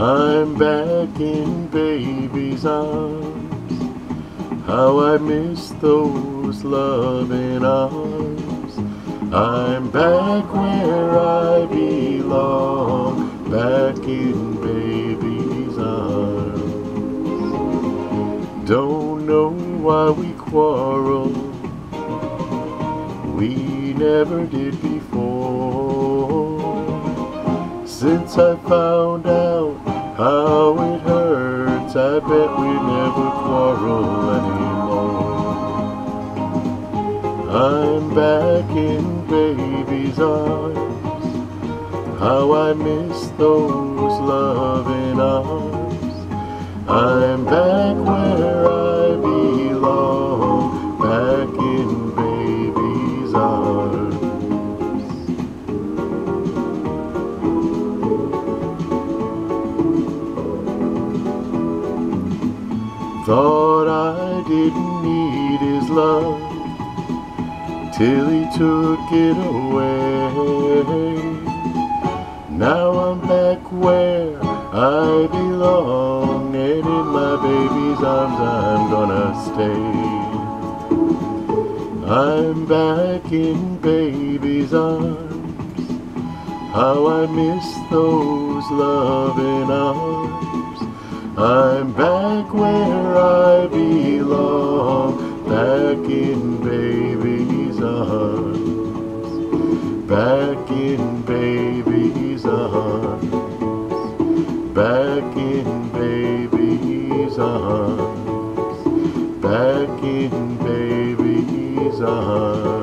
I'm back in baby's arms. How I miss those loving arms. I'm back where I belong, back in baby's arms. Don't know why we quarrel, we never did before. Since I found out how it hurts, I bet we never quarrel anymore. I'm back in baby's arms. How I miss those loving arms. I'm back where I belong, back in baby's arms. Thought I didn't need his love till he took it away. Now I'm back where I belong, and in my baby's arms I'm gonna stay. I'm back in baby's arms. How I miss those loving arms. I'm back where I belong, back in baby's arms. Back in baby's arms. Back in baby's arms. Back in baby's arms.